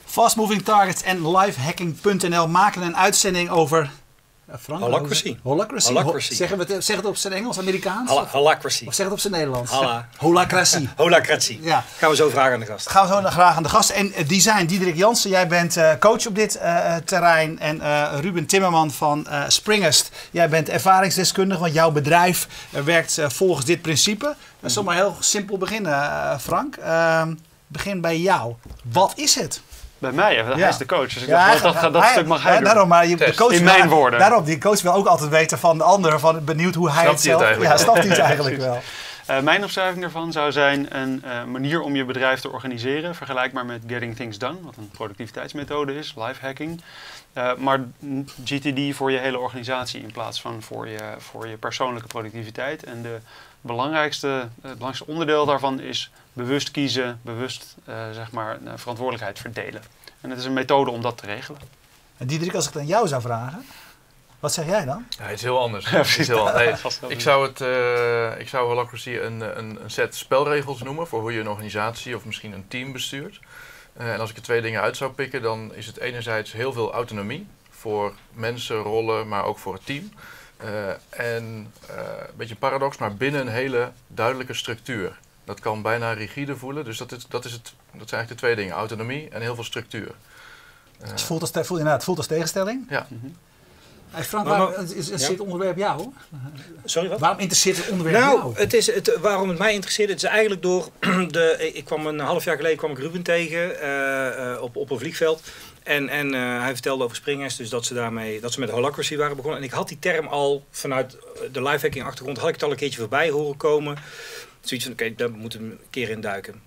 Fast-moving targets en lifehacking.nl maken een uitzending over... Frank, Holacracy. Holacracy. Zeg het op zijn Engels, Amerikaans? Holacracy. Of zeg het op zijn Nederlands? Holacracy. Holacracy. Ja. Gaan we zo vragen aan de gast. Gaan we zo graag aan de gast. En design, Diederik Jansen, jij bent coach op dit terrein. En Ruben Timmerman van Springest, jij bent ervaringsdeskundige, want jouw bedrijf werkt volgens dit principe. We zullen maar heel simpel beginnen, Frank. Begin bij jou. Wat is het? Bij mij, hij is de coach. Dus ik dacht, dat stuk mag hij doen. Daarom, maar de coach in mijn woorden. Daarom, die coach wil ook altijd weten van de ander, benieuwd hoe hij het zelf... Snapt hij het eigenlijk wel. Mijn omschrijving daarvan zou zijn een manier om je bedrijf te organiseren, vergelijkbaar met Getting Things Done, wat een productiviteitsmethode is, lifehacking. Maar GTD voor je hele organisatie in plaats van voor je persoonlijke productiviteit. En het belangrijkste onderdeel daarvan is bewust kiezen, bewust verantwoordelijkheid verdelen. En het is een methode om dat te regelen. En Diederik, als ik het aan jou zou vragen, wat zeg jij dan? Ja, het is heel anders. Ik zou Holacracy een set spelregels noemen voor hoe je een organisatie of misschien een team bestuurt. En als ik er 2 dingen uit zou pikken, dan is het enerzijds heel veel autonomie voor mensen, rollen, maar ook voor het team. Een beetje een paradox, maar binnen een hele duidelijke structuur. Dat kan bijna rigide voelen, dus dat zijn eigenlijk de 2 dingen. Autonomie en heel veel structuur. Het voelt als tegenstelling? Ja. Hey Frank, waarom interesseert het onderwerp jou? Sorry, wat? Waarom interesseert het onderwerp jou? Waarom het mij interesseert, het is eigenlijk door ik kwam een half jaar geleden Ruben tegen op een vliegveld. En hij vertelde over Springest, dus dat ze met Holacracy waren begonnen. En ik had die term al vanuit de lifehacking achtergrond, had ik het al een keertje voorbij horen komen. Zoiets van, oké, daar moeten we een keer in duiken.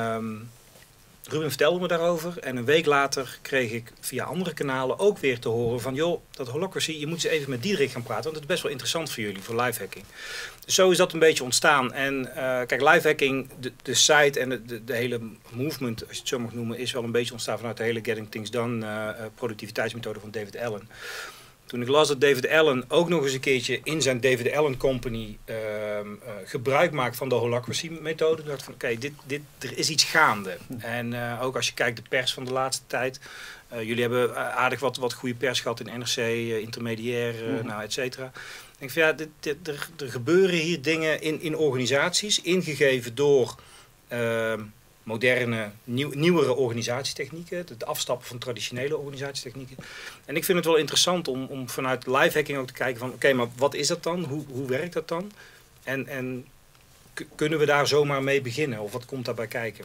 Ruben vertelde me daarover en een week later kreeg ik via andere kanalen ook weer te horen van, joh, dat Holacracy, je moet eens even met Diederik gaan praten, want het is best wel interessant voor jullie, voor lifehacking. Dus zo is dat een beetje ontstaan. En kijk, lifehacking, de site en de hele movement, als je het zo mag noemen, is wel een beetje ontstaan vanuit de hele Getting Things Done productiviteitsmethode van David Allen. Toen ik las dat David Allen ook nog eens een keertje in zijn David Allen Company gebruik maakt van de Holacracy-methode, dacht ik van oké, er is iets gaande. En ook als je kijkt de pers van de laatste tijd, jullie hebben aardig wat goede pers gehad in NRC, Intermediair, et cetera. Ik denk van ja, er gebeuren hier dingen in organisaties, ingegeven door moderne, nieuwere organisatietechnieken, het afstappen van traditionele organisatietechnieken. En ik vind het wel interessant om vanuit lifehacking ook te kijken van oké, maar wat is dat dan? Hoe werkt dat dan? En kunnen we daar zomaar mee beginnen? Of wat komt daarbij kijken?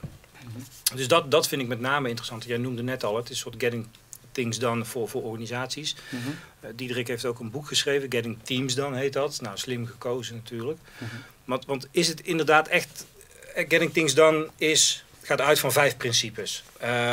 Dus dat vind ik met name interessant. Jij noemde net al, het is een soort Getting Things Done voor organisaties. Diederik heeft ook een boek geschreven, Getting Teams Done heet dat. Nou, slim gekozen natuurlijk. Want is het inderdaad echt, Getting Things Done gaat uit van 5 principes.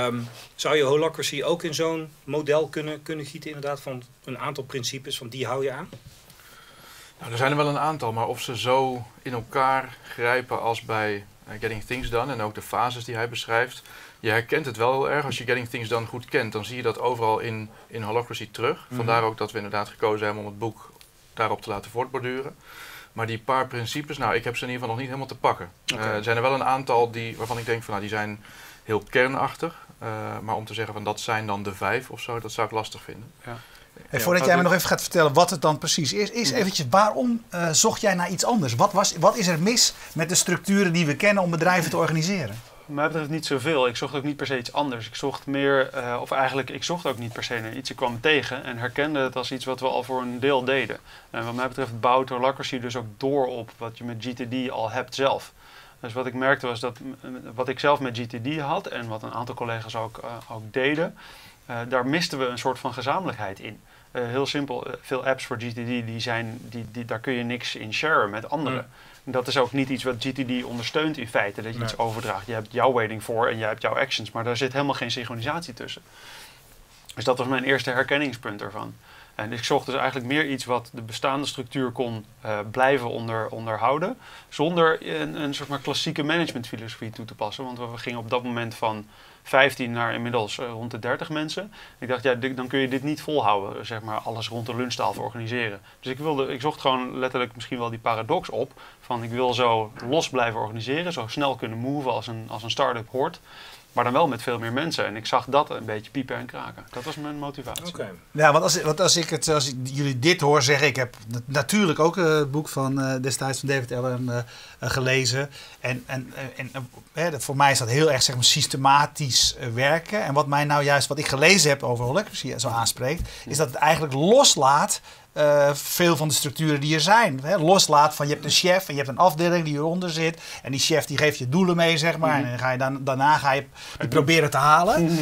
Zou je Holacracy ook in zo'n model kunnen gieten inderdaad van een aantal principes, van die hou je aan? Nou, er zijn er wel een aantal, maar of ze zo in elkaar grijpen als bij Getting Things Done en ook de fases die hij beschrijft. Je herkent het wel heel erg. Als je Getting Things Done goed kent, dan zie je dat overal in Holacracy terug. Vandaar ook dat we inderdaad gekozen hebben om het boek daarop te laten voortborduren. Maar die paar principes, nou, ik heb ze in ieder geval nog niet helemaal te pakken. Er zijn er wel een aantal waarvan ik denk van, die zijn heel kernachtig. Maar om te zeggen van dat zijn dan de 5 of zo, dat zou ik lastig vinden. Ja. Hey, voordat jij me nog even gaat vertellen wat het dan precies is, eventjes, waarom zocht jij naar iets anders? Wat is er mis met de structuren die we kennen om bedrijven te organiseren? Wat mij betreft niet zoveel. Ik zocht ook niet per se iets anders. Ik zocht meer, ik zocht ook niet per se naar iets. Ik kwam tegen en herkende het als iets wat we al voor een deel deden. En wat mij betreft bouwt Holacracy dus ook door op wat je met GTD al hebt zelf. Dus wat ik merkte was dat wat ik zelf met GTD had en wat een aantal collega's ook deden, daar misten we een soort van gezamenlijkheid in. Heel simpel, veel apps voor GTD daar kun je niks in sharen met anderen. Dat is ook niet iets wat GTD ondersteunt in feite, dat je iets overdraagt. Je hebt jouw waiting for en je hebt jouw actions, maar daar zit helemaal geen synchronisatie tussen. Dus dat was mijn eerste herkenningspunt ervan. En ik zocht dus eigenlijk meer iets wat de bestaande structuur kon blijven onderhouden, zonder een soort maar klassieke managementfilosofie toe te passen. Want we gingen op dat moment van 15 naar inmiddels rond de 30 mensen. Ik dacht, ja, dan kun je dit niet volhouden, zeg maar, alles rond de lunchtafel organiseren. Dus ik zocht gewoon letterlijk misschien wel die paradox op, van ik wil zo los blijven organiseren, zo snel kunnen moven als een start-up hoort. Maar dan wel met veel meer mensen. En ik zag dat een beetje piepen en kraken. Dat was mijn motivatie. Oké. Ja, want als ik jullie dit hoor zeggen, ik heb natuurlijk ook het boek van destijds van David Allen gelezen. En voor mij is dat heel erg, zeg maar, systematisch werken. En wat mij nou juist, wat ik gelezen heb over holacracy zo aanspreekt, is dat het eigenlijk loslaat veel van de structuren die er zijn. Hè? Loslaat van je hebt een chef en je hebt een afdeling die eronder zit. En die chef die geeft je doelen mee, zeg maar. En dan ga je daarna ga je die proberen te halen.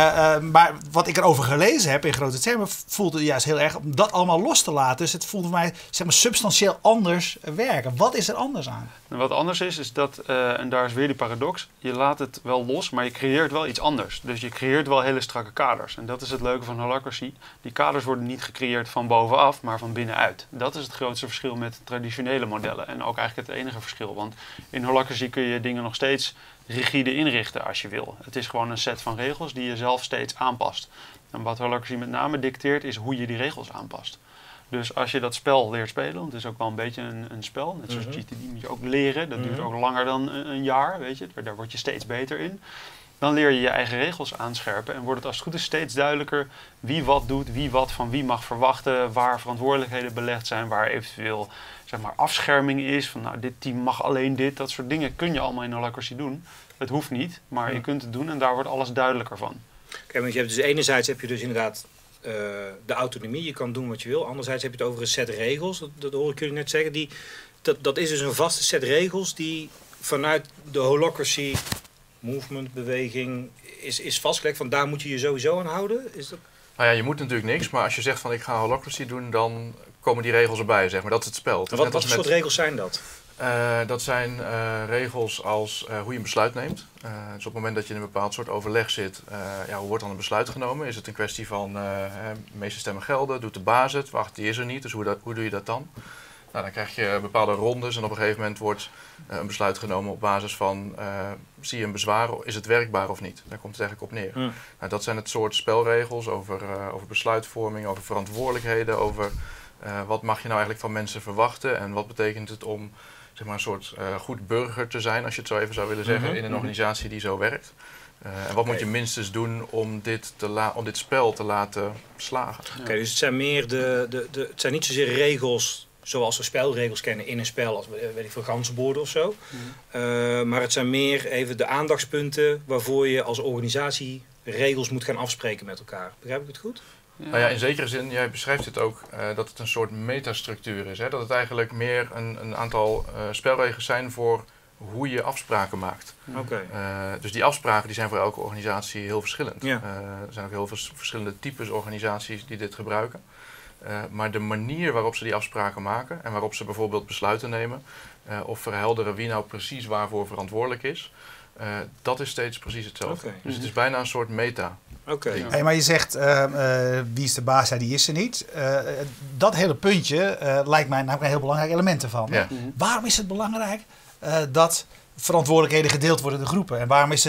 Maar wat ik erover gelezen heb in grote termen, voelt het juist heel erg om dat allemaal los te laten. Dus het voelt voor mij, zeg maar, substantieel anders werken. Wat is er anders aan? En wat anders is dat, en daar is weer die paradox, je laat het wel los, maar je creëert wel iets anders. Dus je creëert wel hele strakke kaders. En dat is het leuke van holacracy. Die kaders worden niet gecreëerd van bovenaf, maar van binnenuit. Dat is het grootste verschil met traditionele modellen. En ook eigenlijk het enige verschil. Want in holacracy kun je dingen nog steeds rigide inrichten als je wil. Het is gewoon een set van regels die je zelf steeds aanpast. En wat holacracy met name dicteert is hoe je die regels aanpast. Dus als je dat spel leert spelen, want het is ook wel een beetje een spel, net zoals GTD moet je ook leren, dat duurt ook langer dan een jaar, weet je, daar word je steeds beter in. Dan leer je je eigen regels aanscherpen en wordt het als het goed is steeds duidelijker wie wat doet, wie wat van wie mag verwachten, waar verantwoordelijkheden belegd zijn, waar eventueel, zeg maar, afscherming is, van nou dit team mag alleen dit, dat soort dingen kun je allemaal in holacracy doen. Het hoeft niet, maar je kunt het doen en daar wordt alles duidelijker van. Kijk, want je hebt dus enerzijds heb je dus inderdaad de autonomie, je kan doen wat je wil. Anderzijds heb je het over een set regels, dat hoor ik jullie net zeggen. Dat is dus een vaste set regels die vanuit de holacracy movement, beweging, is vastgelegd. Van daar moet je je sowieso aan houden. Is dat... Nou ja, je moet natuurlijk niks, maar als je zegt van ik ga holacracy doen, dan komen die regels erbij, zeg maar. Dat is het spel. Wat voor soort regels zijn dat? Dat zijn regels als hoe je een besluit neemt. Dus op het moment dat je in een bepaald soort overleg zit, hoe wordt dan een besluit genomen? Is het een kwestie van de meeste stemmen gelden? Doet de baas het? Wacht, die is er niet, dus hoe doe je dat dan? Nou, dan krijg je bepaalde rondes en op een gegeven moment wordt een besluit genomen op basis van zie je een bezwaar, is het werkbaar of niet? Daar komt het eigenlijk op neer. Nou, dat zijn het soort spelregels over besluitvorming, over verantwoordelijkheden, over wat mag je nou eigenlijk van mensen verwachten en wat betekent het om, zeg maar, een soort goed burger te zijn, als je het zo even zou willen zeggen, in een organisatie die zo werkt. En wat moet je minstens doen om dit spel te laten slagen? Oké, dus het zijn meer het zijn niet zozeer regels zoals we spelregels kennen in een spel, als weet ik veel, ganzenborden of zo. Maar het zijn meer even de aandachtspunten waarvoor je als organisatie regels moet gaan afspreken met elkaar. Begrijp ik het goed? Ja. Nou ja, in zekere zin, jij beschrijft het ook, dat het een soort metastructuur is. Hè? Dat het eigenlijk meer een aantal spelregels zijn voor hoe je afspraken maakt. Okay. Dus die afspraken die zijn voor elke organisatie heel verschillend. Ja. Er zijn ook heel veel verschillende types organisaties die dit gebruiken. Maar de manier waarop ze die afspraken maken en waarop ze bijvoorbeeld besluiten nemen of verhelderen wie nou precies waarvoor verantwoordelijk is, dat is steeds precies hetzelfde. Okay. Dus het is bijna een soort meta. Oké. Ja. Hey, maar je zegt, wie is de baas, ja, die is er niet. Dat hele puntje lijkt mij namelijk een heel belangrijk element ervan. Ja. Waarom is het belangrijk dat verantwoordelijkheden gedeeld worden in de groepen? En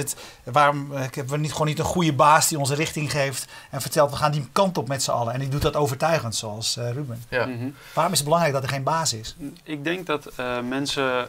waarom hebben we niet een goede baas die onze richting geeft en vertelt we gaan die kant op met z'n allen. En die doet dat overtuigend, zoals Ruben. Ja. Waarom is het belangrijk dat er geen baas is? Ik denk dat mensen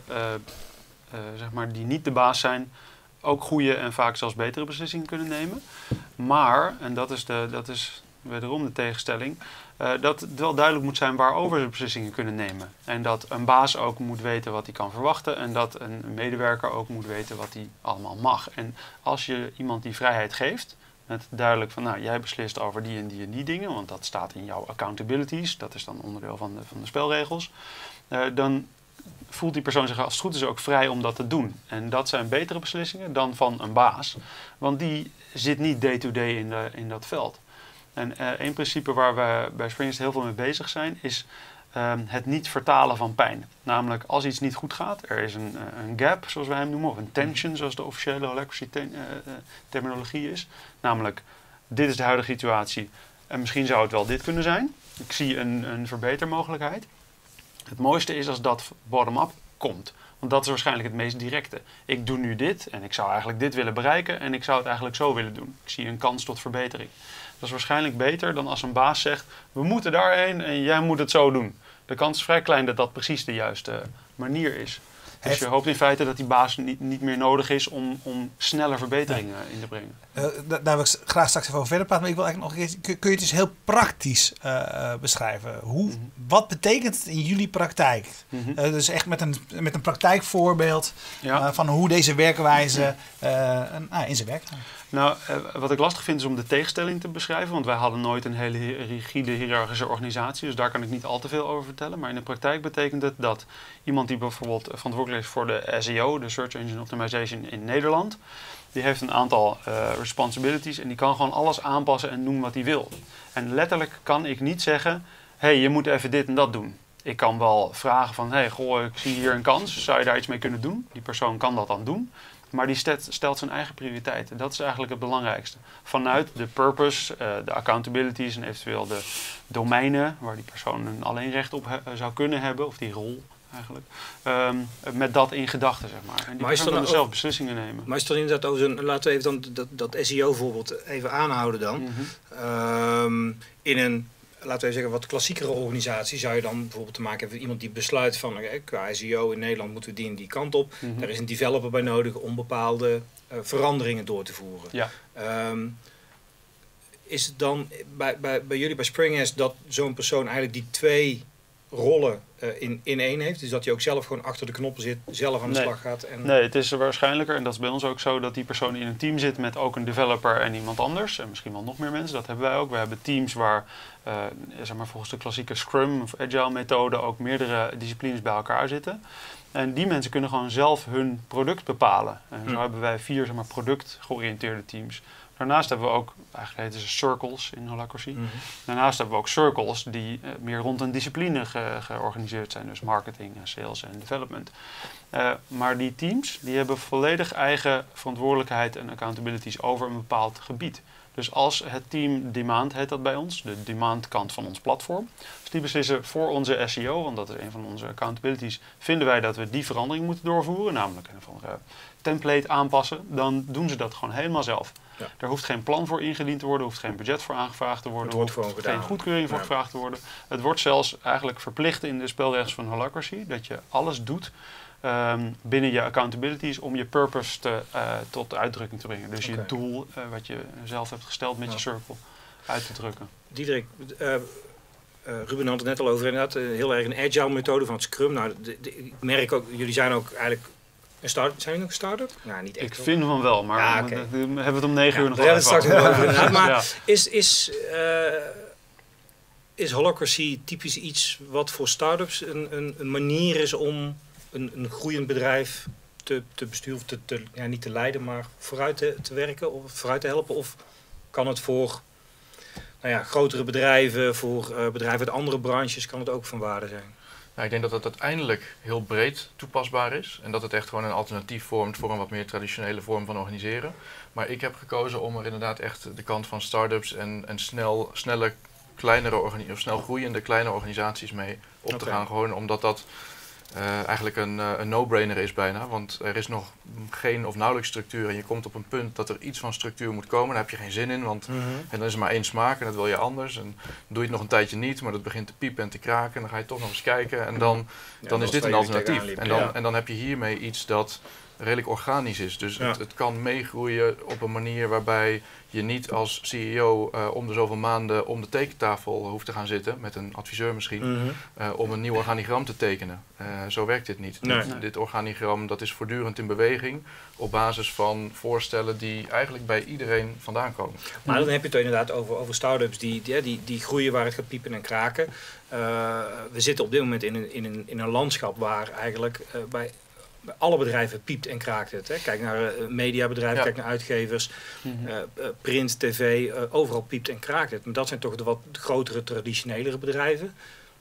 zeg maar, die niet de baas zijn, ook goede en vaak zelfs betere beslissingen kunnen nemen. Maar, en dat is wederom de tegenstelling, dat het wel duidelijk moet zijn waarover ze beslissingen kunnen nemen. En dat een baas ook moet weten wat hij kan verwachten en dat een medewerker ook moet weten wat hij allemaal mag. En als je iemand die vrijheid geeft, met duidelijk van, nou, jij beslist over die en die en die dingen, want dat staat in jouw accountabilities, dat is dan onderdeel van de spelregels, dan voelt die persoon zich als het goed is ook vrij om dat te doen. En dat zijn betere beslissingen dan van een baas, want die zit niet day-to-day in dat veld. En één principe waar we bij Springers heel veel mee bezig zijn, is het niet vertalen van pijn. Namelijk, als iets niet goed gaat, er is een gap, zoals wij hem noemen, of een tension, zoals de officiële holacracy terminologie is. Namelijk, dit is de huidige situatie en misschien zou het wel dit kunnen zijn. Ik zie een verbetermogelijkheid. Het mooiste is als dat bottom-up komt. Want dat is waarschijnlijk het meest directe. Ik doe nu dit en ik zou eigenlijk dit willen bereiken en ik zou het eigenlijk zo willen doen. Ik zie een kans tot verbetering. Dat is waarschijnlijk beter dan als een baas zegt, we moeten daarheen en jij moet het zo doen. De kans is vrij klein dat dat precies de juiste manier is. Dus je hoopt in feite dat die baas niet meer nodig is om sneller verbeteringen in te brengen. Daar wil ik graag straks even over verder praten. Maar ik wil eigenlijk nog een keer, kun je het dus heel praktisch beschrijven? Wat betekent het in jullie praktijk? Dus echt met een praktijkvoorbeeld van hoe deze werkwijze in zijn werk gaat. Nou, wat ik lastig vind is om de tegenstelling te beschrijven. Want wij hadden nooit een hele rigide hiërarchische organisatie. Dus daar kan ik niet al te veel over vertellen. Maar in de praktijk betekent het dat iemand die bijvoorbeeld verantwoordelijk is voor de SEO, de Search Engine Optimization in Nederland, die heeft een aantal responsibilities en die kan gewoon alles aanpassen en doen wat hij wil. En letterlijk kan ik niet zeggen, hey, je moet even dit en dat doen. Ik kan wel vragen van, hey, goh, ik zie hier een kans, zou je daar iets mee kunnen doen? Die persoon kan dat dan doen. Maar die stelt zijn eigen prioriteiten. Dat is eigenlijk het belangrijkste. Vanuit de purpose, de accountabilities en eventueel de domeinen waar die persoon een alleenrecht op zou kunnen hebben, of die rol eigenlijk, met dat in gedachten, zeg maar. En die persoon kan zelf beslissingen nemen. Maar is het dan inderdaad over laten we even dan dat SEO-voorbeeld even aanhouden dan. In een, laten we even zeggen, wat klassiekere organisatie zou je dan bijvoorbeeld te maken hebben met iemand die besluit van qua SEO in Nederland moeten we die kant op. Daar is een developer bij nodig om bepaalde veranderingen door te voeren. Ja. Is het dan bij jullie bij Springnest dat zo'n persoon eigenlijk die twee rollen in één heeft? Dus dat hij ook zelf gewoon achter de knoppen zit, zelf aan de slag gaat? Nee, het is waarschijnlijker, en dat is bij ons ook zo, dat die persoon in een team zit met ook een developer en iemand anders. En misschien wel nog meer mensen, dat hebben wij ook. We hebben teams waar, zeg maar volgens de klassieke Scrum of Agile methode, ook meerdere disciplines bij elkaar zitten. En die mensen kunnen gewoon zelf hun product bepalen. En zo hebben wij 4 zeg maar, product-georiënteerde teams. Daarnaast hebben we ook, eigenlijk heten ze circles in Holacracy. Daarnaast hebben we ook circles die meer rond een discipline georganiseerd zijn. Dus marketing, sales en development. Maar die teams die hebben volledig eigen verantwoordelijkheid en accountabilities over een bepaald gebied. Dus als het team demand heet dat bij ons, de demand kant van ons platform. Dus die beslissen voor onze SEO, want dat is een van onze accountabilities, vinden wij dat we die verandering moeten doorvoeren, namelijk een of andere template aanpassen, dan doen ze dat gewoon helemaal zelf. Ja. Er hoeft geen plan voor ingediend te worden, er hoeft geen budget voor aangevraagd te worden, er hoeft geen goedkeuring voor gevraagd te worden. Het wordt zelfs eigenlijk verplicht in de spelregels van Holacracy dat je alles doet binnen je accountabilities om je purpose tot uitdrukking te brengen. Dus je doel wat je zelf hebt gesteld met je circle uit te drukken. Diederik, Ruben had het net al over inderdaad, heel erg een agile methode van het Scrum. Nou, ik merk ook, jullie zijn ook eigenlijk zijn jullie nog een start-up? Nou, niet echt. Ik vind van wel, maar we hebben het om 9 uur nog over. Straks over inderdaad. Maar is Holacracy typisch iets wat voor start-ups een manier is om een groeiend bedrijf te besturen, niet te leiden, maar vooruit te werken of vooruit te helpen? Of kan het voor grotere bedrijven, voor bedrijven uit andere branches, kan het ook van waarde zijn? Nou, ik denk dat het uiteindelijk heel breed toepasbaar is en dat het echt gewoon een alternatief vormt voor een wat meer traditionele vorm van organiseren. Maar ik heb gekozen om er inderdaad echt de kant van start-ups en snelle, snel groeiende kleine organisaties mee op te gaan. Gewoon omdat dat eigenlijk een no-brainer is bijna, want er is nog geen of nauwelijks structuur en je komt op een punt dat er iets van structuur moet komen. Daar heb je geen zin in, want en dan is er maar één smaak en dat wil je anders. En dan doe je het nog een tijdje niet, maar dat begint te piepen en te kraken en dan ga je toch nog eens kijken en dan is dit een alternatief. En dan heb je hiermee iets dat redelijk organisch is. Dus het kan meegroeien op een manier waarbij je niet als CEO om de zoveel maanden om de tekentafel hoeft te gaan zitten, met een adviseur misschien, om een nieuw organigram te tekenen. Zo werkt dit niet. Nee. Dit organigram dat is voortdurend in beweging op basis van voorstellen die eigenlijk bij iedereen vandaan komen. Maar dan heb je het inderdaad over start-ups die groeien waar het gaat piepen en kraken. We zitten op dit moment in een landschap waar eigenlijk bij alle bedrijven piept en kraakt het. Hè. Kijk naar mediabedrijven, kijk naar uitgevers, print, tv, overal piept en kraakt het. Maar dat zijn toch de wat grotere, traditionelere bedrijven.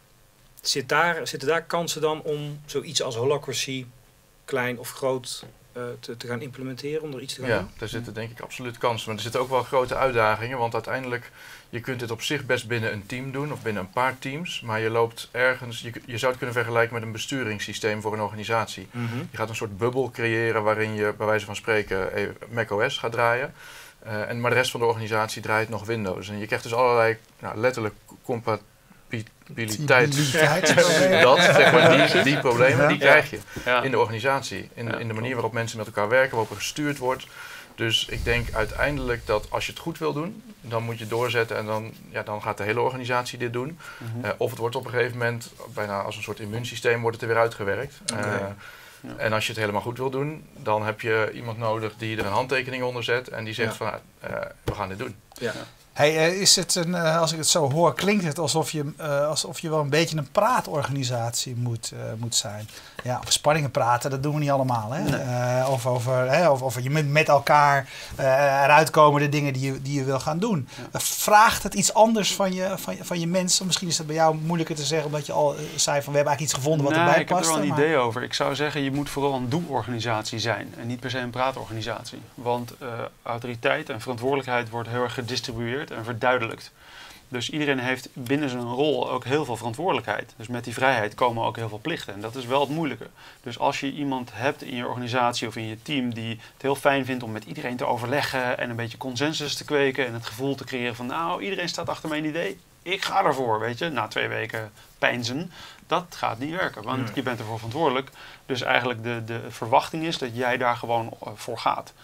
Zitten daar kansen dan om zoiets als Holacracy, klein of groot, te gaan implementeren, om er iets te gaan doen? Ja, daar zitten denk ik absoluut kansen. Maar er zitten ook wel grote uitdagingen, want uiteindelijk, je kunt dit op zich best binnen een team doen of binnen een paar teams, maar je loopt ergens, je zou het kunnen vergelijken met een besturingssysteem voor een organisatie. Je gaat een soort bubbel creëren waarin je bij wijze van spreken macOS gaat draaien, maar de rest van de organisatie draait nog Windows. En je krijgt dus allerlei letterlijk dat, zeg maar, die problemen, die krijg je Ja. in de organisatie. In de manier waarop mensen met elkaar werken, waarop er gestuurd wordt. Dus ik denk uiteindelijk dat als je het goed wil doen, dan moet je doorzetten en dan gaat de hele organisatie dit doen. Of het wordt op een gegeven moment, bijna als een soort immuunsysteem, wordt het er weer uitgewerkt. En als je het helemaal goed wil doen, dan heb je iemand nodig die er een handtekening onder zet en die zegt van we gaan dit doen. Ja. Hey, is het als ik het zo hoor, klinkt het alsof je wel een beetje een praatorganisatie moet zijn. Ja, over spanningen praten, dat doen we niet allemaal. Hè? Nee. Of je met elkaar eruit komen de dingen die je wil gaan doen. Ja. Vraagt het iets anders van je mensen? Misschien is het bij jou moeilijker te zeggen, omdat je al zei van we hebben eigenlijk iets gevonden wat erbij past. Ik heb er wel een idee over. Ik zou zeggen, je moet vooral een doelorganisatie zijn en niet per se een praatorganisatie. Want autoriteit en verantwoordelijkheid wordt heel erg gedistribueerd en verduidelijkt. Dus iedereen heeft binnen zijn rol ook heel veel verantwoordelijkheid. Dus met die vrijheid komen ook heel veel plichten. En dat is wel het moeilijke. Dus als je iemand hebt in je organisatie of in je team die het heel fijn vindt om met iedereen te overleggen en een beetje consensus te kweken en het gevoel te creëren van nou, iedereen staat achter mijn idee, ik ga ervoor, weet je. Na 2 weken peinzen, dat gaat niet werken, want je bent ervoor verantwoordelijk. Dus eigenlijk de verwachting is dat jij daar gewoon voor gaat.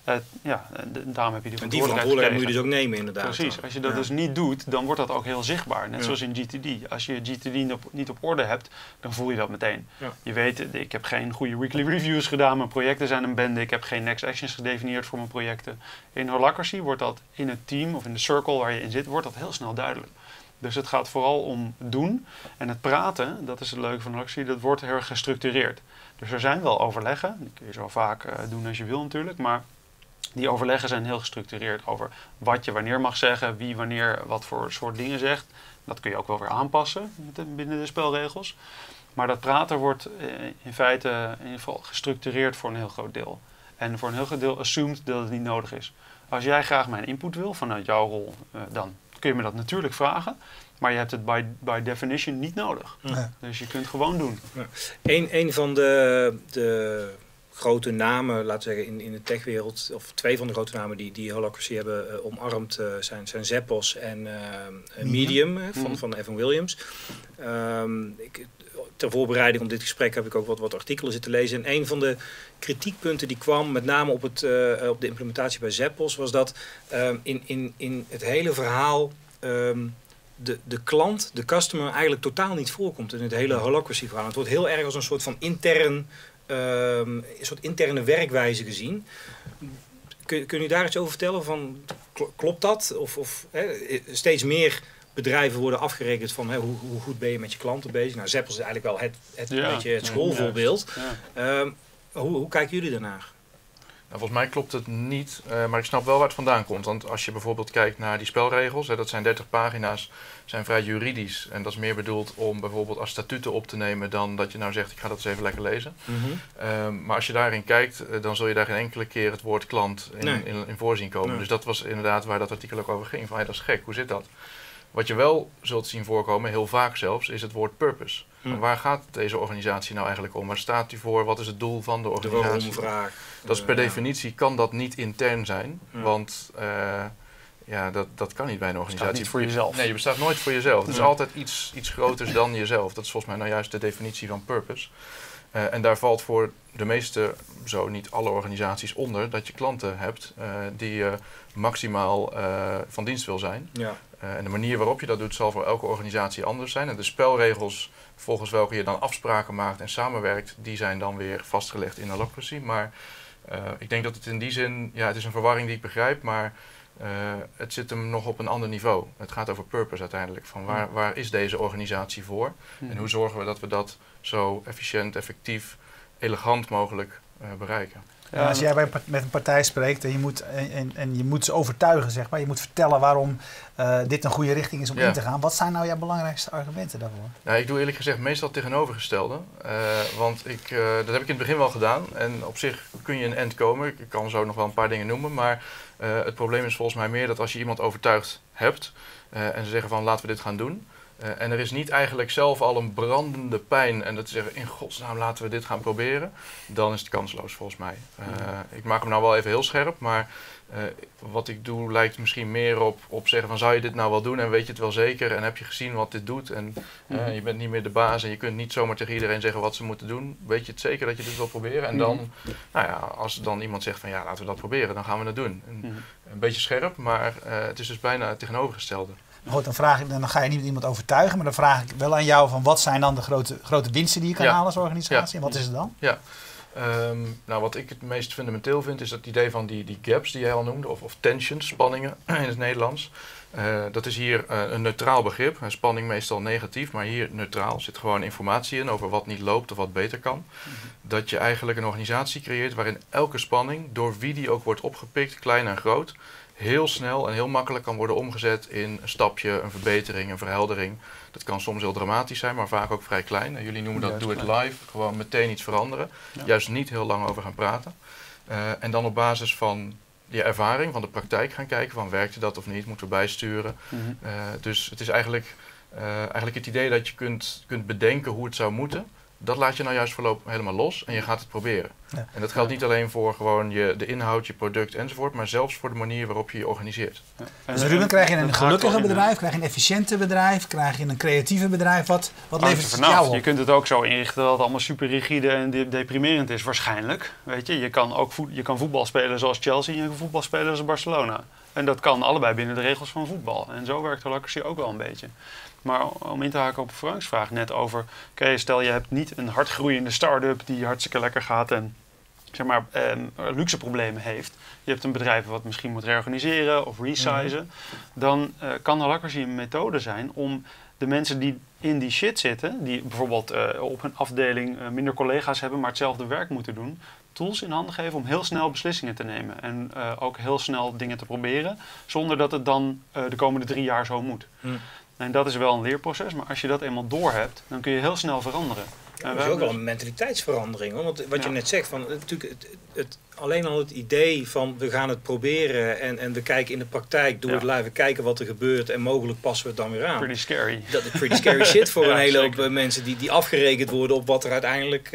Daarom heb je die verantwoordelijkheid moet je dus ook nemen inderdaad. Precies, als je dat dus niet doet, dan wordt dat ook heel zichtbaar. Net zoals in GTD. Als je GTD niet op orde hebt, dan voel je dat meteen. Ja. Je weet, ik heb geen goede weekly reviews gedaan, mijn projecten zijn een bende, ik heb geen next actions gedefinieerd voor mijn projecten. In Holacracy wordt dat in het team of in de circle waar je in zit, wordt dat heel snel duidelijk. Dus het gaat vooral om doen. En het praten, dat is het leuke van Holacracy, dat wordt heel erg gestructureerd. Dus er zijn wel overleggen, die kun je zo vaak doen als je wil natuurlijk, maar die overleggen zijn heel gestructureerd over wat je wanneer mag zeggen, wie wanneer wat voor soort dingen zegt. Dat kun je ook wel weer aanpassen binnen de spelregels. Maar dat praten wordt in feite in ieder geval gestructureerd voor een heel groot deel. En voor een heel groot deel assumed dat het niet nodig is. Als jij graag mijn input wil vanuit jouw rol, dan kun je me dat natuurlijk vragen. Maar je hebt het by definition niet nodig. Ja. Dus je kunt het gewoon doen. Ja. Een van de grote namen, laten we zeggen, in de techwereld, of 2 van de grote namen die Holacracy hebben omarmd, zijn Zappos en Medium van Evan Williams. Ter voorbereiding op dit gesprek heb ik ook wat artikelen zitten lezen. En een van de kritiekpunten die kwam, met name op de implementatie bij Zappos, was dat in het hele verhaal de klant, de customer, eigenlijk totaal niet voorkomt in het hele Holacracy verhaal. Het wordt heel erg als een soort van een soort interne werkwijze gezien. Kun je daar iets over vertellen? Van, klopt dat? Of steeds meer bedrijven worden afgerekend van hoe goed ben je met je klanten bezig? Nou, Zappos is eigenlijk wel het schoolvoorbeeld. Ja. Hoe kijken jullie daarnaar? Nou, volgens mij klopt het niet, maar ik snap wel waar het vandaan komt. Want als je bijvoorbeeld kijkt naar die spelregels, dat zijn 30 pagina's, zijn vrij juridisch. En dat is meer bedoeld om bijvoorbeeld als statuten op te nemen dan dat je nou zegt, ik ga dat eens even lekker lezen. Maar als je daarin kijkt, dan zul je daar geen enkele keer het woord klant in voorzien komen. Nee. Dus dat was inderdaad waar dat artikel ook over ging. Van, dat is gek, hoe zit dat? Wat je wel zult zien voorkomen, heel vaak zelfs, is het woord purpose. Waar gaat deze organisatie nou eigenlijk om? Waar staat die voor? Wat is het doel van de organisatie? De waarom-vraag. Dat is per definitie, kan dat niet intern zijn. Want dat kan niet bij een organisatie. Je bestaat niet voor jezelf. Nee, je bestaat nooit voor jezelf. Het is altijd iets groters dan jezelf. Dat is volgens mij nou juist de definitie van purpose. En daar valt voor de meeste, zo niet alle organisaties onder, dat je klanten hebt die je maximaal van dienst wil zijn. Ja. En de manier waarop je dat doet zal voor elke organisatie anders zijn. En de spelregels volgens welke je dan afspraken maakt en samenwerkt, die zijn dan weer vastgelegd in Holacracy. Maar ik denk dat het in die zin, het is een verwarring die ik begrijp, maar het zit hem nog op een ander niveau. Het gaat over purpose uiteindelijk. Van waar is deze organisatie voor? En hoe zorgen we dat we dat zo efficiënt, effectief, elegant mogelijk bereiken? Ja, als jij met een partij spreekt en je moet ze overtuigen, zeg maar. Je moet vertellen waarom dit een goede richting is om in te gaan. Wat zijn nou jouw belangrijkste argumenten daarvoor? Nou, ik doe eerlijk gezegd meestal het tegenovergestelde. Want dat heb ik in het begin wel gedaan. En op zich kun je een end komen. Ik kan zo nog wel een paar dingen noemen. Maar het probleem is volgens mij meer dat als je iemand overtuigd hebt en ze zeggen van laten we dit gaan doen. En er is niet eigenlijk zelf al een brandende pijn en dat te zeggen, in godsnaam laten we dit gaan proberen, dan is het kansloos volgens mij. Ik maak hem nou wel even heel scherp, maar wat ik doe lijkt misschien meer op zeggen van zou je dit nou wel doen en weet je het wel zeker en heb je gezien wat dit doet en je bent niet meer de baas en je kunt niet zomaar tegen iedereen zeggen wat ze moeten doen. Weet je het zeker dat je dit wil proberen? En dan, nou ja, als dan iemand zegt van ja laten we dat proberen, dan gaan we het doen. Een beetje scherp, maar het is dus bijna het tegenovergestelde. Goed, dan ga je niet met iemand overtuigen, maar dan vraag ik wel aan jou van wat zijn dan de grote winsten die je kan halen als organisatie en wat is het dan? Ja. Nou, wat ik het meest fundamenteel vind is dat idee van die gaps die jij al noemde, of tensions, spanningen in het Nederlands. Dat is hier een neutraal begrip. Spanning meestal negatief, maar hier neutraal. Er zit gewoon informatie in over wat niet loopt of wat beter kan. Dat je eigenlijk een organisatie creëert waarin elke spanning, door wie die ook wordt opgepikt, klein en groot, heel snel en heel makkelijk kan worden omgezet in een stapje, een verbetering, een verheldering. Dat kan soms heel dramatisch zijn, maar vaak ook vrij klein. En jullie noemen dat do it live, gewoon meteen iets veranderen. Ja. Juist niet heel lang over gaan praten. En dan op basis van je ervaring, van de praktijk gaan kijken van werkte dat of niet, moeten we bijsturen. Dus het is eigenlijk het idee dat je kunt bedenken hoe het zou moeten. Dat laat je nou juist voorlopig helemaal los en je gaat het proberen. Ja. En dat geldt niet alleen voor gewoon de inhoud, je product enzovoort, maar zelfs voor de manier waarop je je organiseert. Ja. Dus Ruben, krijg je een gelukkige bedrijf, krijg je een efficiënte bedrijf, krijg je een creatieve bedrijf? Wat levert het jou op? Je kunt het ook zo inrichten dat het allemaal super rigide en deprimerend is waarschijnlijk. Weet je kan voetbal spelen zoals Chelsea en je kan voetbal spelen zoals Barcelona. En dat kan allebei binnen de regels van voetbal. En zo werkt Holacracy ook wel een beetje. Maar om in te haken op Franks vraag net over, stel je hebt niet een hardgroeiende start-up die hartstikke lekker gaat en zeg maar luxe problemen heeft. Je hebt een bedrijf wat misschien moet reorganiseren of resizen. Dan kan Holacracy een methode zijn om de mensen die in die shit zitten, die bijvoorbeeld op een afdeling minder collega's hebben, maar hetzelfde werk moeten doen, tools in handen geven om heel snel beslissingen te nemen. En ook heel snel dingen te proberen, zonder dat het dan de komende 3 jaar zo moet. En dat is wel een leerproces, maar als je dat eenmaal door hebt, dan kun je heel snel veranderen. Ja, dat is ook wel een mentaliteitsverandering. Hoor. Want wat je net zegt, van, natuurlijk alleen al het idee van we gaan het proberen en we kijken in de praktijk, doen we het live, kijken wat er gebeurt en mogelijk passen we het dan weer aan. Pretty scary. Dat is pretty scary shit voor een hele hoop mensen die afgerekend worden op wat er uiteindelijk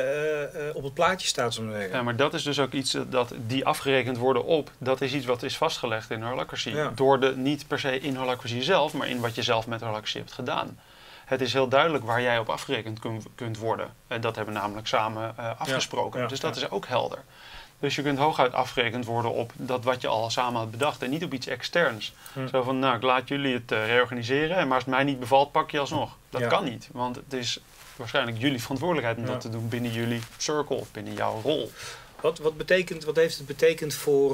op het plaatje staat. Zo zeggen. Ja, maar dat is dus ook iets die afgerekend worden op, dat is iets wat is vastgelegd in Holacracy. Ja. Niet per se in Holacracy zelf, maar in wat je zelf met Holacracy hebt gedaan. Het is heel duidelijk waar jij op afgerekend kunt worden. En dat hebben we namelijk samen afgesproken. Ja, dus dat is ook helder. Dus je kunt hooguit afgerekend worden op dat wat je al samen had bedacht. En niet op iets externs. Zo van, nou, ik laat jullie het reorganiseren. Maar als het mij niet bevalt, pak je alsnog. Dat kan niet. Want het is waarschijnlijk jullie verantwoordelijkheid om dat te doen binnen jullie circle of binnen jouw rol. Wat heeft het betekend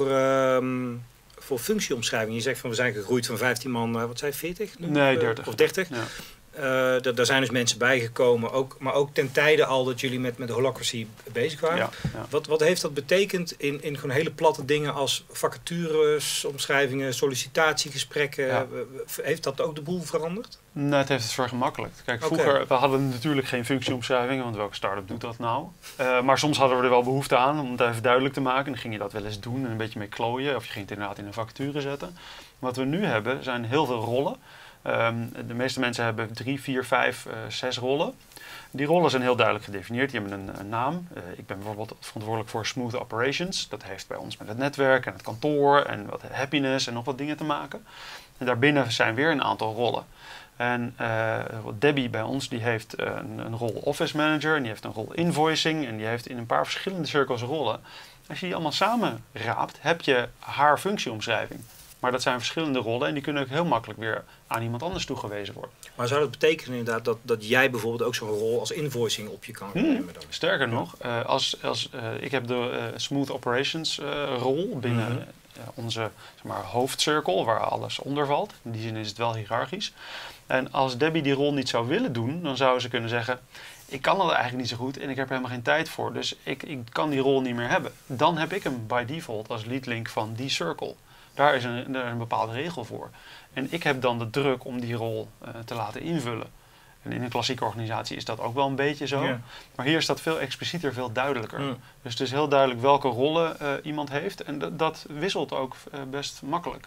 voor functieomschrijving? Je zegt van we zijn gegroeid van 15 man, wat zei 40? Nee, 30. Of 30? Ja. Daar zijn dus mensen bijgekomen, maar ook ten tijde al dat jullie met de Holacracy bezig waren. Ja, ja. Wat heeft dat betekend in gewoon hele platte dingen als vacatures, omschrijvingen, sollicitatiegesprekken? Ja. Heeft dat ook de boel veranderd? Nee, het heeft het vergemakkelijkt. Kijk, vroeger we hadden natuurlijk geen functieomschrijvingen, want welke start-up doet dat nou? Maar soms hadden we er wel behoefte aan om het even duidelijk te maken. Dan ging je dat wel eens doen en een beetje mee klooien. Of je ging het inderdaad in een vacature zetten. Wat we nu hebben zijn heel veel rollen. De meeste mensen hebben 3, 4, 5, 6 rollen. Die rollen zijn heel duidelijk gedefinieerd. Die hebben een naam. Ik ben bijvoorbeeld verantwoordelijk voor Smooth Operations. Dat heeft bij ons met het netwerk en het kantoor en wat happiness en nog wat dingen te maken. En daarbinnen zijn weer een aantal rollen. En Debbie bij ons die heeft een rol Office Manager en die heeft een rol Invoicing en die heeft in een paar verschillende cirkels rollen. Als je die allemaal samen raapt, heb je haar functieomschrijving. Maar dat zijn verschillende rollen en die kunnen ook heel makkelijk weer aan iemand anders toegewezen worden. Maar zou dat betekenen inderdaad dat jij bijvoorbeeld ook zo'n rol als invoicing op je kan nemen? Dan? Sterker nog, ik heb de Smooth Operations rol binnen onze hoofdcirkel waar alles onder valt. In die zin is het wel hiërarchisch. En als Debbie die rol niet zou willen doen, dan zou ze kunnen zeggen, ik kan dat eigenlijk niet zo goed en ik heb er helemaal geen tijd voor. Dus ik kan die rol niet meer hebben. Dan heb ik hem by default als leadlink van die circle. Daar is een bepaalde regel voor. En ik heb dan de druk om die rol te laten invullen. En in een klassieke organisatie is dat ook wel een beetje zo. Ja. Maar hier is dat veel explicieter, veel duidelijker. Dus het is heel duidelijk welke rollen iemand heeft. En dat wisselt ook best makkelijk.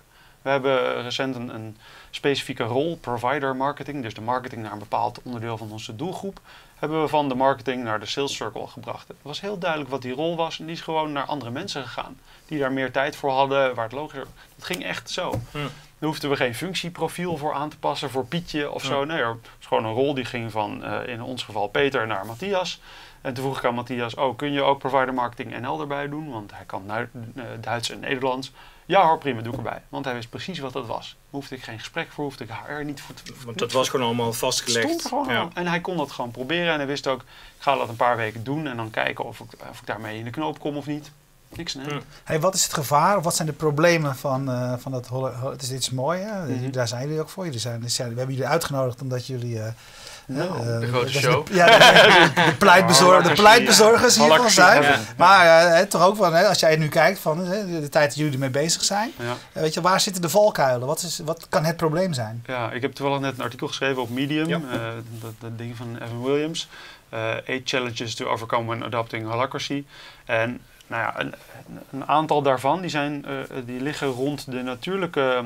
We hebben recent een specifieke rol, provider marketing, dus de marketing naar een bepaald onderdeel van onze doelgroep, hebben we van de marketing naar de sales circle gebracht. Het was heel duidelijk wat die rol was en die is gewoon naar andere mensen gegaan. Die daar meer tijd voor hadden, waar het logisch was. Dat ging echt zo. Daar hoefden we geen functieprofiel voor aan te passen, voor Pietje of zo. Nee, het was gewoon een rol die ging van, in ons geval Peter naar Matthias. En toen vroeg ik aan Matthias, kun je ook provider marketing NL erbij doen? Want hij kan Duits en Nederlands. Ja hoor, prima, doe ik erbij. Want hij wist precies wat dat was. Hoefde ik geen gesprek voor, hoefde ik HR niet voor. Want dat was gewoon allemaal vastgelegd. Stond er gewoon al. En hij kon dat gewoon proberen. En hij wist ook, ik ga dat een paar weken doen. En dan kijken of ik daarmee in de knoop kom of niet. Niks aan. Hey, wat is het gevaar? Of wat zijn de problemen van dat het is iets moois, hè? Daar zijn jullie ook voor. We hebben jullie uitgenodigd omdat jullie... de grote show. De pleitbezorgers hiervan zijn. Ja. Maar toch ook van, als jij nu kijkt van de tijd dat jullie ermee bezig zijn. Ja. Weet je, waar zitten de valkuilen? Wat kan het probleem zijn? Ja, ik heb toevallig net een artikel geschreven op Medium. Ja. Dat ding van Evan Williams. 8 challenges to overcome when adopting holacracy. En nou ja, een aantal daarvan die liggen rond de natuurlijke,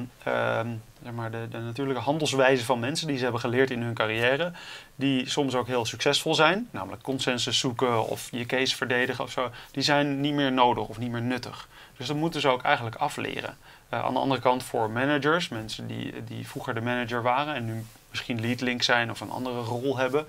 de natuurlijke handelswijze van mensen die ze hebben geleerd in hun carrière. Die soms ook heel succesvol zijn, namelijk consensus zoeken of je case verdedigen of zo. Die zijn niet meer nodig of niet meer nuttig. Dus dat moeten ze ook eigenlijk afleren. Aan de andere kant voor managers, mensen die vroeger de manager waren en nu misschien leadlink zijn of een andere rol hebben.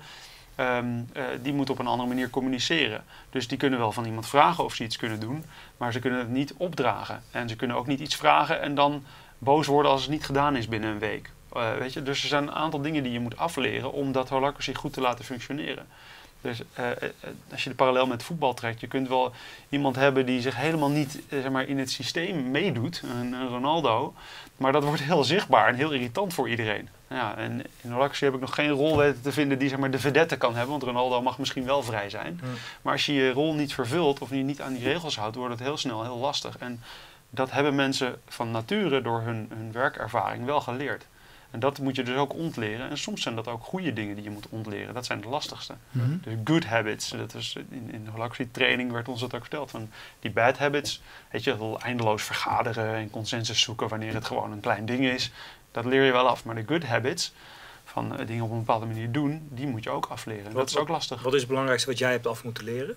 Die moeten op een andere manier communiceren. Dus die kunnen wel van iemand vragen of ze iets kunnen doen, maar ze kunnen het niet opdragen. En ze kunnen ook niet iets vragen en dan boos worden als het niet gedaan is binnen een week. Weet je? Dus er zijn een aantal dingen die je moet afleren om dat holacracy goed te laten functioneren. Dus als je de parallel met voetbal trekt, je kunt wel iemand hebben die zich helemaal niet in het systeem meedoet, een Ronaldo, maar dat wordt heel zichtbaar en heel irritant voor iedereen. Ja, en in holacracy heb ik nog geen rol weten te vinden die de vedette kan hebben, want Ronaldo mag misschien wel vrij zijn. Maar als je je rol niet vervult of je niet aan die regels houdt, wordt het heel snel heel lastig. En dat hebben mensen van nature door hun werkervaring wel geleerd. En dat moet je dus ook ontleren. En soms zijn dat ook goede dingen die je moet ontleren. Dat zijn de lastigste. Dus good habits. Dat is in de holacracy training werd ons dat ook verteld. Van die bad habits, weet je, eindeloos vergaderen en consensus zoeken wanneer het gewoon een klein ding is. Dat leer je wel af. Maar de good habits, van dingen op een bepaalde manier doen, die moet je ook afleren. Dat is ook lastig. Wat is het belangrijkste wat jij hebt af moeten leren?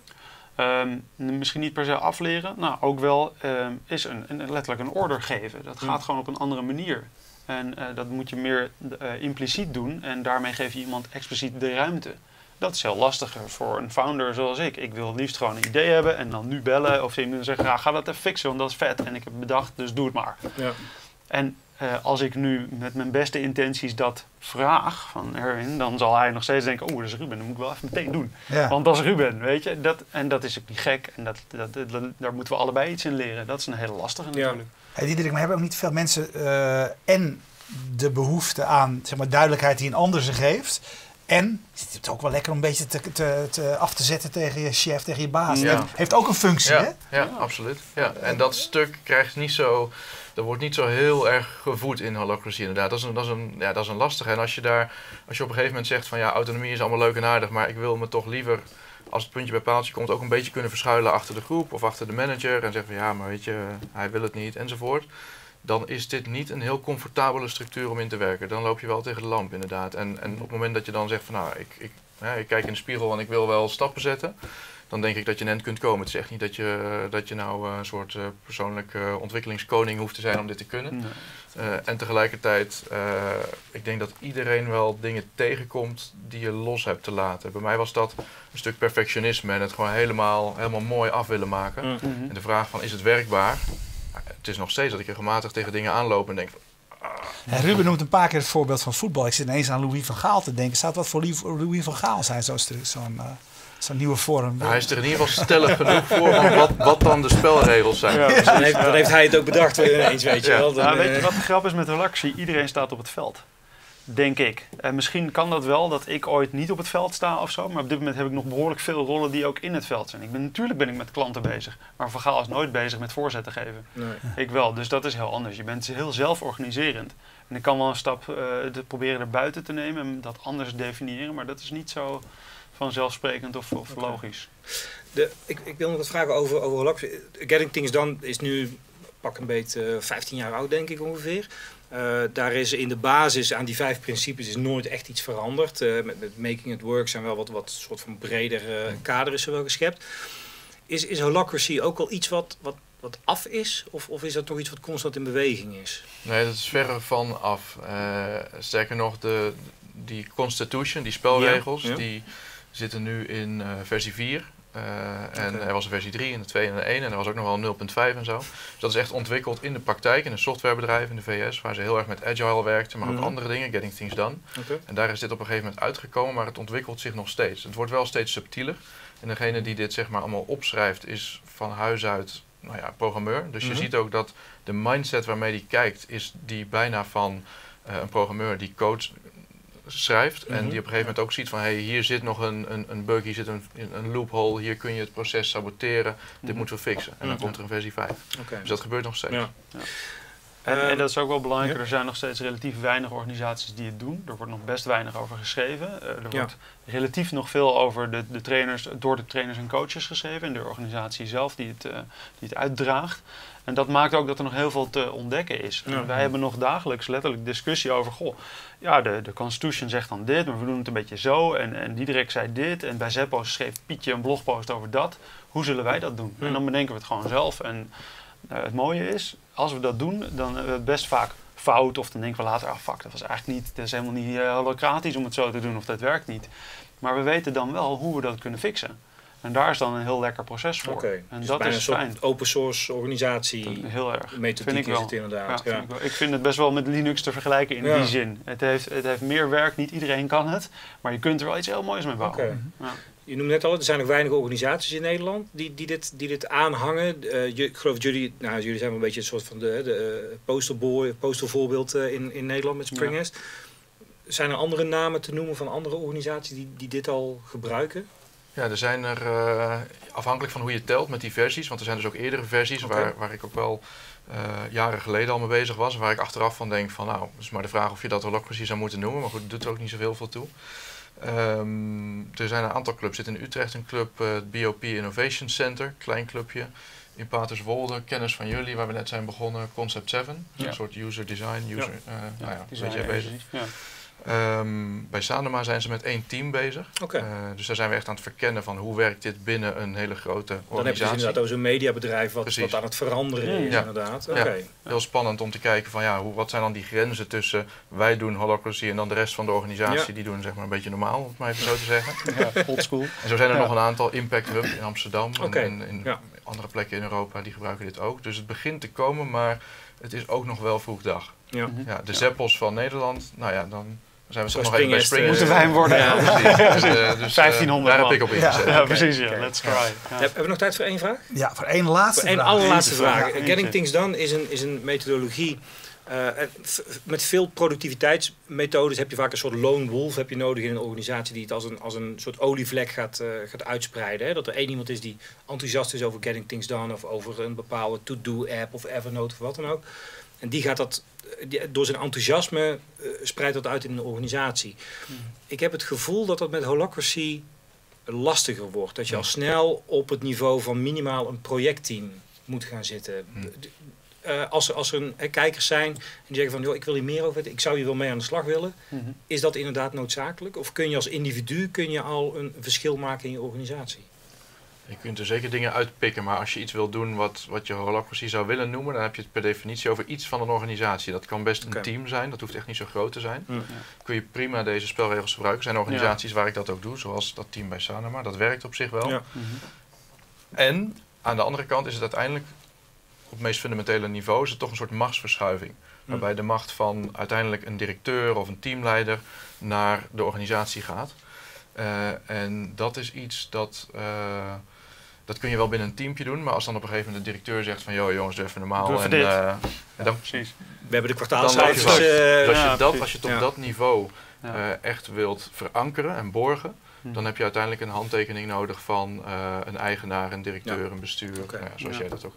Misschien niet per se afleren. Nou, ook wel is letterlijk een order geven. Dat gaat gewoon op een andere manier. En dat moet je meer impliciet doen en daarmee geef je iemand expliciet de ruimte. Dat is heel lastiger voor een founder zoals ik. Ik wil het liefst gewoon een idee hebben en dan nu bellen of ze iemand zeggen, ga dat even fixen, want dat is vet en ik heb het bedacht, dus doe het maar. Ja. En als ik nu met mijn beste intenties dat vraag van Erwin, dan zal hij nog steeds denken, dat is Ruben, dat moet ik wel even meteen doen. Ja. Want dat is Ruben, weet je. Dat is ook niet gek en daar moeten we allebei iets in leren. Dat is een hele lastige natuurlijk. Hey Diederik, maar hebben ook niet veel mensen en de behoefte aan duidelijkheid die een ander ze geeft. En is het ook wel lekker om een beetje af te zetten tegen je chef, tegen je baas. Ja. Heeft ook een functie, hè? Ja, absoluut. Ja. En dat stuk krijgt niet zo... Dat wordt niet zo heel erg gevoed in holacracy inderdaad. Dat is een lastige. En als je op een gegeven moment zegt van autonomie is allemaal leuk en aardig, maar ik wil me toch liever, als het puntje bij paaltje komt, ook een beetje kunnen verschuilen achter de groep of achter de manager en zeggen van maar weet je, hij wil het niet enzovoort. Dan is dit niet een heel comfortabele structuur om in te werken. Dan loop je wel tegen de lamp inderdaad. En op het moment dat je dan zegt van ik kijk in de spiegel en ik wil wel stappen zetten, dan denk ik dat je een end kunt komen. Het is echt niet dat je nou een soort persoonlijke ontwikkelingskoning hoeft te zijn om dit te kunnen. Nee. En tegelijkertijd, ik denk dat iedereen wel dingen tegenkomt die je los hebt te laten. Bij mij was dat een stuk perfectionisme en het gewoon helemaal mooi af willen maken. En de vraag van, is het werkbaar? Het is nog steeds dat ik regelmatig tegen dingen aanloop en denk van, Ruben noemt een paar keer het voorbeeld van voetbal. Ik zit ineens aan Louis van Gaal te denken. Zou het wat voor Louis van Gaal zijn, zo'n nieuwe vorm? Hij is er in ieder geval stellig genoeg voor van wat dan de spelregels zijn. Ja, dan heeft hij het ook bedacht ineens, weet je wel. Weet je wat de grap is met holacracy? Iedereen staat op het veld. Denk ik. En misschien kan dat wel dat ik ooit niet op het veld sta of zo. Maar op dit moment heb ik nog behoorlijk veel rollen die ook in het veld zijn. Natuurlijk ben ik met klanten bezig. Maar Van Gaal is nooit bezig met voorzetten geven. Nee. Ik wel. Dus dat is heel anders. Je bent heel zelforganiserend. En ik kan wel een stap proberen er buiten te nemen en dat anders definiëren. Maar dat is niet zo vanzelfsprekend of logisch. Ik wil nog wat vragen over holacracy. Getting Things Done is nu pak een beetje 15 jaar oud, denk ik ongeveer. Daar is in de basis aan die 5 principes is nooit echt iets veranderd. Met Making It Work zijn wel wat soort van breder kader is er wel geschept. Is Holacracy ook al iets wat af is? Of is dat toch iets wat constant in beweging is? Nee, dat is verre van af. Sterker nog, die Constitution, die spelregels, die zitten nu in versie 4. En er was een versie 3 en de 2 en de 1 en er was ook nog wel 0.5 en zo. Dus dat is echt ontwikkeld in de praktijk, in een softwarebedrijf in de VS, waar ze heel erg met agile werkten, maar ook andere dingen, getting things done. En daar is dit op een gegeven moment uitgekomen, maar het ontwikkelt zich nog steeds. Het wordt wel steeds subtieler. En degene die dit zeg maar allemaal opschrijft is van huis uit programmeur. Dus je ziet ook dat de mindset waarmee die kijkt, is die bijna van een programmeur die code schrijft en die op een gegeven moment ook ziet van hey, hier zit nog een bug, hier zit een loophole, hier kun je het proces saboteren, dit moeten we fixen. En dan komt er een versie 5. Dus dat gebeurt nog steeds. Ja. En dat is ook wel belangrijk, er zijn nog steeds relatief weinig organisaties die het doen. Er wordt nog best weinig over geschreven. Er wordt relatief nog veel over de trainers, door de trainers en coaches geschreven en de organisatie zelf die het uitdraagt. En dat maakt ook dat er nog heel veel te ontdekken is. En wij hebben nog dagelijks letterlijk discussie over, de Constitution zegt dan dit, maar we doen het een beetje zo. En Diederik zei dit en bij Zeppo schreef Pietje een blogpost over dat. Hoe zullen wij dat doen? En dan bedenken we het gewoon zelf. En het mooie is, als we dat doen, dan hebben we het best vaak fout. Of dan denken we later, dat was eigenlijk niet, dat is helemaal niet holacratisch om het zo te doen of dat werkt niet. Maar we weten dan wel hoe we dat kunnen fixen. En daar is dan een heel lekker proces voor. En dus dat is een fijn. Soort open source organisatie. Heel erg. Methodiek is het inderdaad. Ik vind het best wel met Linux te vergelijken in die zin. Het heeft meer werk, niet iedereen kan het. Maar je kunt er wel iets heel moois mee bouwen. Je noemde net al, er zijn nog weinig organisaties in Nederland die dit aanhangen. Ik geloof dat jullie zijn wel een beetje een soort van de postervoorbeeld in Nederland met Springhest. Zijn er andere namen te noemen van andere organisaties die dit al gebruiken? Ja, er zijn er afhankelijk van hoe je telt met die versies, want er zijn dus ook eerdere versies waar ik ook wel jaren geleden al mee bezig was. Waar ik achteraf van denk van het is maar de vraag of je dat Holacracy zou moeten noemen, maar goed, het doet er ook niet zoveel voor toe. Er zijn een aantal clubs. Er zit in Utrecht een club, het BOP Innovation Center, klein clubje. In Paterswolde, kennis van jullie, waar we net zijn begonnen, Concept 7. Een soort user design, weet jij bezig. Bij Sanoma zijn ze met 1 team bezig. Dus daar zijn we echt aan het verkennen van hoe werkt dit binnen een hele grote organisatie. Dan heb je dus inderdaad ook zo'n mediabedrijf wat aan het veranderen is inderdaad. Heel spannend om te kijken van wat zijn dan die grenzen tussen wij doen Holacracy en dan de rest van de organisatie die doen zeg maar een beetje normaal, om het maar even zo te zeggen. Oldschool. En zo zijn er nog een aantal Impact Hub in Amsterdam en in andere plekken in Europa die gebruiken dit ook. Dus het begint te komen, maar het is ook nog wel vroeg dag. De Zeppels van Nederland, dan zijn we toch nog even bij Springhest. Moeten wij hem worden? Dus 1500 daar heb ik op ingezet. Ja, precies. Let's try. Hebben we nog tijd voor één vraag? Ja, voor één laatste vraag. Eén allerlaatste vraag. Getting Things Done is een methodologie. Met veel productiviteitsmethodes heb je vaak een soort lone wolf heb je nodig in een organisatie die het als een soort olievlek gaat uitspreiden. Hè? Dat er één iemand is die enthousiast is over Getting Things Done of over een bepaalde to-do-app of Evernote of wat dan ook. En die gaat dat door zijn enthousiasme spreidt dat uit in een organisatie. Ik heb het gevoel dat met Holacracy lastiger wordt. Dat je al snel op het niveau van minimaal een projectteam moet gaan zitten. Als er kijkers zijn en die zeggen van ik wil hier meer over weten, ik zou hier wel mee aan de slag willen. Is dat inderdaad noodzakelijk? Of kun je als individu al een verschil maken in je organisatie? Je kunt er zeker dingen uitpikken, maar als je iets wil doen wat je Holacracy zou willen noemen, dan heb je het per definitie over iets van een organisatie. Dat kan best een team zijn, dat hoeft echt niet zo groot te zijn. Kun je prima deze spelregels gebruiken. Er zijn organisaties waar ik dat ook doe, zoals dat team bij Sanoma. Dat werkt op zich wel. En aan de andere kant is het uiteindelijk, op het meest fundamentele niveau, is het toch een soort machtsverschuiving. Waarbij de macht van uiteindelijk een directeur of een teamleider naar de organisatie gaat. En dat is iets dat kun je wel binnen een teampje doen, maar als dan op een gegeven moment de directeur zegt van jongens, doe even normaal. Dan, precies. We hebben de kwartaalcijfers. Als je het op dat niveau echt wilt verankeren en borgen, dan heb je uiteindelijk een handtekening nodig van een eigenaar, een directeur, een bestuur, zoals jij dat ook hebt gedaan.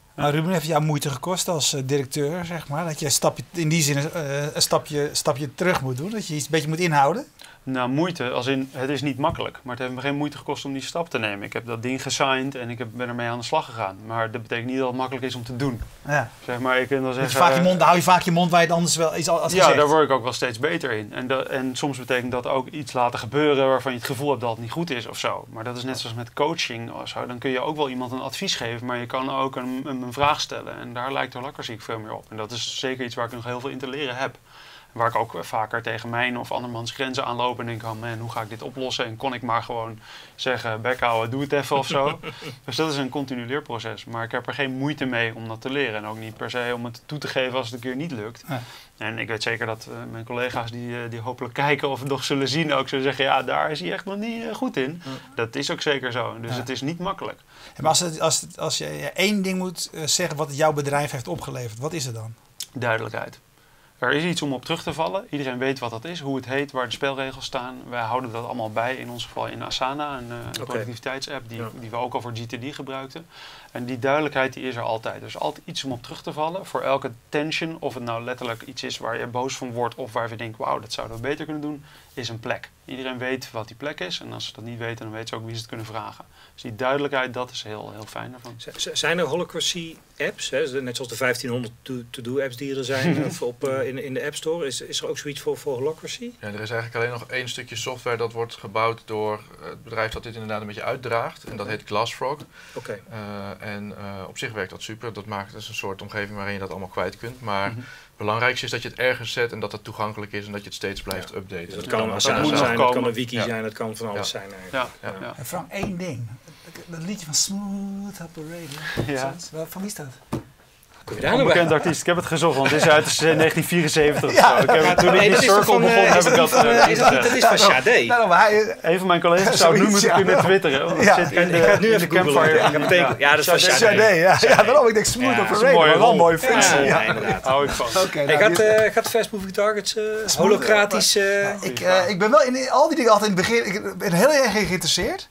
Nou, Ruben, heeft jou moeite gekost als directeur, zeg maar? Dat je in die zin een stapje terug moet doen? Dat je iets een beetje moet inhouden? Nou, moeite, als in, het is niet makkelijk. Maar het heeft me geen moeite gekost om die stap te nemen. Ik heb dat ding gesigned en ik ben ermee aan de slag gegaan. Maar dat betekent niet dat het makkelijk is om te doen. Ja. Zeg maar, ik kan dan zeggen... Hou je vaak je mond waar je het anders wel iets had gezegd? Ja, daar word ik ook wel steeds beter in. En soms betekent dat ook iets laten gebeuren waarvan je het gevoel hebt dat het niet goed is of zo. Maar dat is net zoals met coaching of zo. Dan kun je ook wel iemand een advies geven, maar je kan ook een vraag stellen. En daar lijkt holacracy veel meer op. En dat is zeker iets waar ik nog heel veel in te leren heb. Waar ik ook vaker tegen mijn of andermans grenzen aanloop en denk, oh man, hoe ga ik dit oplossen? En kon ik maar gewoon zeggen, bek houden, doe het even of zo. Dus dat is een continu leerproces. Maar ik heb er geen moeite mee om dat te leren. En ook niet per se om het toe te geven als het een keer niet lukt. Ja. En ik weet zeker dat mijn collega's die hopelijk kijken of het nog zullen zien ook zullen zeggen, ja, daar is hij echt nog niet goed in. Ja. Dat is ook zeker zo. Dus het is niet makkelijk. Maar als je één ding moet zeggen wat jouw bedrijf heeft opgeleverd, wat is het dan? Duidelijkheid. Er is iets om op terug te vallen. Iedereen weet wat dat is, hoe het heet, waar de spelregels staan. Wij houden dat allemaal bij, in ons geval in Asana, een productiviteitsapp die we ook al voor GTD gebruikten. En die duidelijkheid die is er altijd. Er is altijd iets om op terug te vallen. Voor elke tension, of het nou letterlijk iets is waar je boos van wordt of waar we denken, wauw, dat zouden we beter kunnen doen, is een plek. Iedereen weet wat die plek is en als ze dat niet weten, dan weten ze ook wie ze het kunnen vragen. Dus die duidelijkheid, dat is heel, heel fijn daarvan. Zijn er holacracy apps, hè? Net zoals de 1500 to-do apps die er zijn in de App Store? Is er ook zoiets voor holacracy? Ja, er is eigenlijk alleen nog één stukje software dat wordt gebouwd door het bedrijf dat dit inderdaad een beetje uitdraagt. En dat heet Glassfrog. Okay. Op zich werkt dat super. Dat maakt een soort omgeving waarin je dat allemaal kwijt kunt. Maar het belangrijkste is dat je het ergens zet en dat het toegankelijk is en dat je het steeds blijft updaten. Dus het kan een Asana zijn, het kan een wiki zijn, het kan van alles zijn eigenlijk. Ja. En Frank, één ding. Dat liedje van Smooth Operator. Ja. Van wie is dat? Een bekend artiest. Ik heb het gezocht, want het is uit 1974 of zo. Ik heb toen ik in Circle begon, heb ik dat... Dat is van Sade. Een van mijn collega's zou het nu moeten kunnen twitteren. Want het zit in de Campfire. Ja, dat is van Sade. Ja, daarom ik denk Smooth Operator. Wel een mooie functie. Ja, inderdaad. Hou ik van. Gaat Fast Moving Targets holocratisch... Ik ben wel in al die dingen altijd in het begin... Ik ben heel erg geïnteresseerd.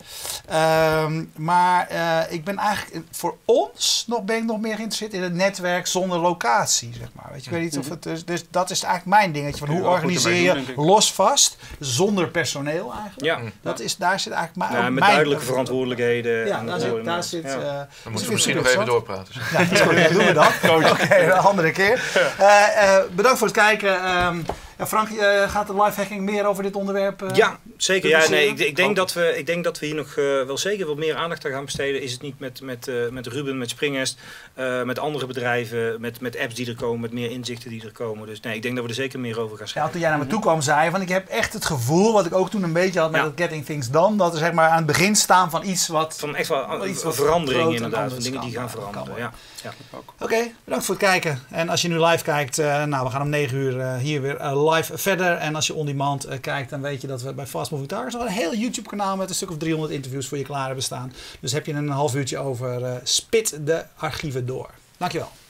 Maar ik ben eigenlijk voor ons ben ik nog meer geïnteresseerd in het netwerk zonder locatie, zeg maar. Weet je, ik weet niet of het is. Dus dat is eigenlijk mijn dingetje. Van hoe organiseer je los vast, zonder personeel eigenlijk. Ja. Daar zit eigenlijk mijn met duidelijke verantwoordelijkheden. Ja, daar zit. Dan moeten we misschien nog even doorpraten. Ja, dat doen we dan. Oké, een andere keer. Bedankt voor het kijken. Ja, Frank, gaat de lifehacking meer over dit onderwerp? Ja, zeker. Ja, nee, ik denk dat we hier nog wel zeker wat meer aandacht aan gaan besteden. Is het niet met Ruben, met Springhest, met andere bedrijven, met apps die er komen, met meer inzichten die er komen. Dus nee, ik denk dat we er zeker meer over gaan schrijven. Ja, toen jij naar me toe kwam, zei je van ik heb echt het gevoel, wat ik ook toen een beetje had met het Getting Things Done, dat we zeg maar aan het begin staan van iets wat... Van echt wel iets wat verandering inderdaad, van dingen die gaan veranderen. Ja. Oké, bedankt voor het kijken. En als je nu live kijkt, we gaan om 9 uur hier weer live verder. En als je on demand kijkt, dan weet je dat we bij Fast Moving Targets nog een heel YouTube kanaal met een stuk of 300 interviews voor je klaar hebben staan. Dus heb je een half uurtje over, spit de archieven door. Dankjewel.